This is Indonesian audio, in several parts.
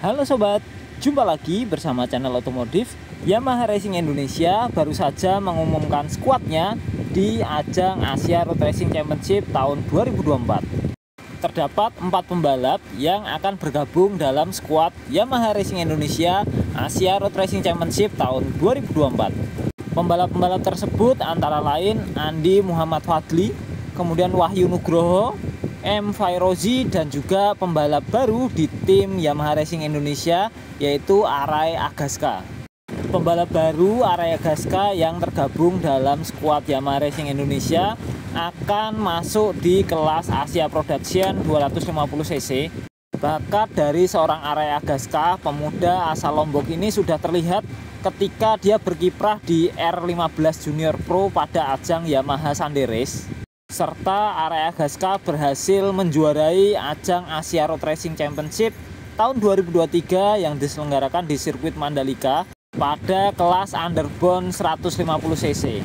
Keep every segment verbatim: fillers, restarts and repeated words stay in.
Halo sobat, jumpa lagi bersama channel otomotif. Yamaha Racing Indonesia baru saja mengumumkan skuadnya di ajang Asia Road Racing Championship tahun dua ribu dua puluh empat. Terdapat empat pembalap yang akan bergabung dalam skuad Yamaha Racing Indonesia Asia Road Racing Championship tahun dua ribu dua puluh empat. Pembalap-pembalap tersebut antara lain Andi Muhammad Fadli, kemudian Wahyu Nugroho, M. Fairozi, dan juga pembalap baru di tim Yamaha Racing Indonesia yaitu Arai Agaska. Pembalap baru Arai Agaska yang tergabung dalam skuad Yamaha Racing Indonesia akan masuk di kelas Asia Production dua ratus lima puluh cc. Bakat dari seorang Arai Agaska, pemuda asal Lombok ini sudah terlihat ketika dia berkiprah di R lima belas Junior Pro pada ajang Yamaha Sunday Race. Serta Arai Agaska berhasil menjuarai ajang Asia Road Racing Championship tahun dua ribu dua puluh tiga yang diselenggarakan di sirkuit Mandalika pada kelas underbone seratus lima puluh cc.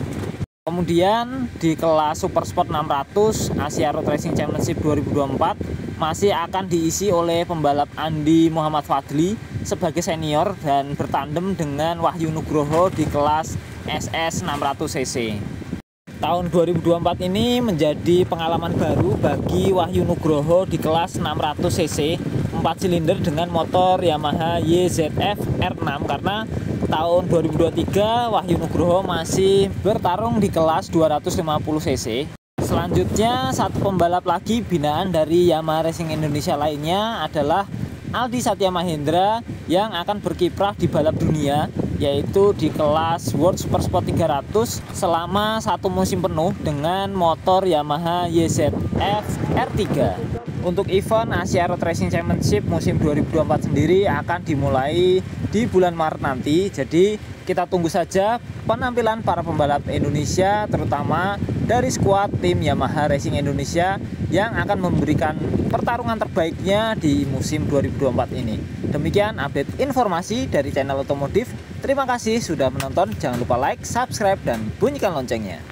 Kemudian di kelas Super Sport enam ratus Asia Road Racing Championship dua ribu dua puluh empat masih akan diisi oleh pembalap Andi Muhammad Fadli sebagai senior dan bertandem dengan Wahyu Nugroho di kelas S S enam ratus cc. Tahun dua ribu dua puluh empat ini menjadi pengalaman baru bagi Wahyu Nugroho di kelas enam ratus cc empat silinder dengan motor Yamaha Y Z F R enam, karena tahun dua ribu dua puluh tiga Wahyu Nugroho masih bertarung di kelas dua ratus lima puluh cc. Selanjutnya satu pembalap lagi binaan dari Yamaha Racing Indonesia lainnya adalah Aldi Satya Mahendra yang akan berkiprah di balap dunia yaitu di kelas World Super Sport tiga ratus selama satu musim penuh dengan motor Yamaha Y Z F R tiga. Untuk event Asia Road Racing Championship musim dua ribu dua puluh empat sendiri akan dimulai di bulan Maret nanti. Jadi kita tunggu saja penampilan para pembalap Indonesia, terutama dari skuad tim Yamaha Racing Indonesia yang akan memberikan pertarungan terbaiknya di musim dua ribu dua puluh empat ini. Demikian update informasi dari channel otomotif. Terima kasih sudah menonton. Jangan lupa like, subscribe, dan bunyikan loncengnya.